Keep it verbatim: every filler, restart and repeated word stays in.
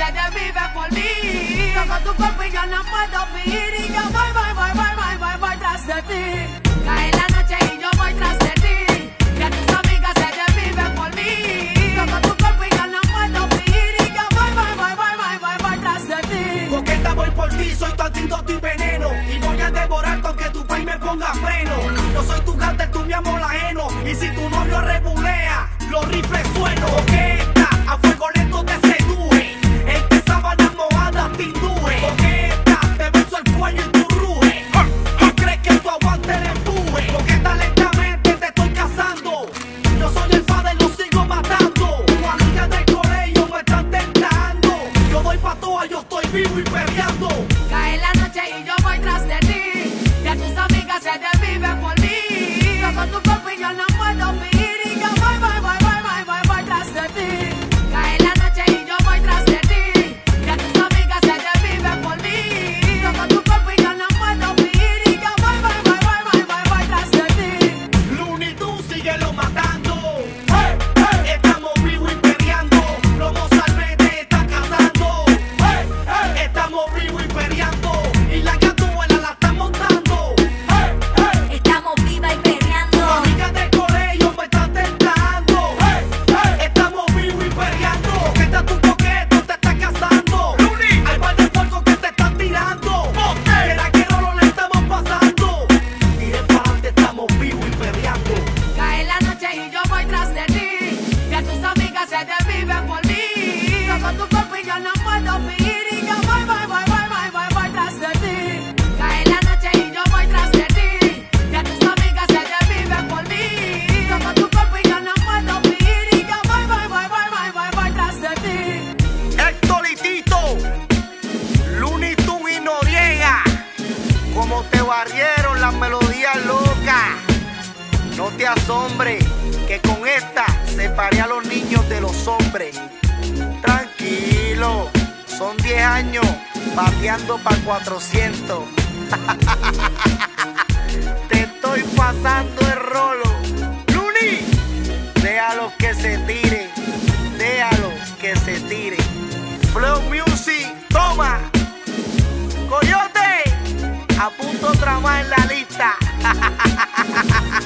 se desvive por mí. Toco tu cuerpo y yo no puedo vivir. Y yo voy, voy, voy, voy, voy, voy, voy tras de ti. Cae la noche y yo voy tras de ti. Que tus amigas se desviven por mí. Toco tu cuerpo y yo no puedo vivir. Y yo voy, voy, voy, voy, voy, voy, voy tras de ti. Coqueta, voy por ti, soy tu antídoto y veneno. Y voy a devorarte aunque tu país me ponga freno. Yo soy tu cante, tú mi amor ajeno. Y si tu novio rebulea, los rifles sueno. Coqueta, a fuego lento te seduje. En que sábanas mojadas te induje. Coqueta, te beso el cuello y tu ruge. ¿Tú crees que tu aguante le empuje? Coqueta, lentamente te estoy cazando. Yo soy el padre, lo sigo matando. Tu amiga del colegio me están tentando. Yo doy pa' toa, yo estoy vivo y peleando. Cae la noche y yo voy tras de ti. Que tus amigas se desviven por mí. Toco tu cuerpo y yo no puedo vivir. Y yo voy, voy, voy, voy, voy, voy, voy tras de ti. Cae la noche y yo voy tras de ti. Que tus amigas se desviven por mí. Toco tu cuerpo y yo no puedo vivir. Y yo voy, voy, voy, voy, voy, voy, voy tras de ti. Looney Tunes, síguelo matando. Hey, hey. Estamos vivos y peleando. Lomo Salve te está cazando. Hey, hey. Estamos vivos y peleando. Y la gatuela la está montando. Hey, hey. Estamos viva y Tu peleando. amiga del colegio me está tentando. Hey, hey. Estamos vivos y peleando. Coqueta, tu coqueto te está cazando. Hay par de puercos que te están tirando. ¿Será que no lo le estamos pasando? Miren para adelante, estamos vivos y peleando. Cae la noche y yo voy tras de ti. Que tus amigas se desviven por mí. Toco tu cuerpo y yo no puedo vivir. Y yo voy, voy, voy, voy, voy, voy, voy tras de ti. Cae la noche y yo voy tras de ti. Que tus amigas se desviven por mí. Toco tu cuerpo y yo no puedo vivir. Y yo voy, voy, voy, voy, voy, voy, voy tras de ti. Héctor y Tito, Looney Tunes y Noriega, como te barrieron las melodías locas. No te asombres que con esta separé a los niños de los hombres. Tranquilo, son diez años bateando para cuatrocientos. Te estoy pasando el rolo. Looney, déjalos que se tiren, déjalos que se tiren. Flow Music, toma. Coyote, a punto otra más en la lista.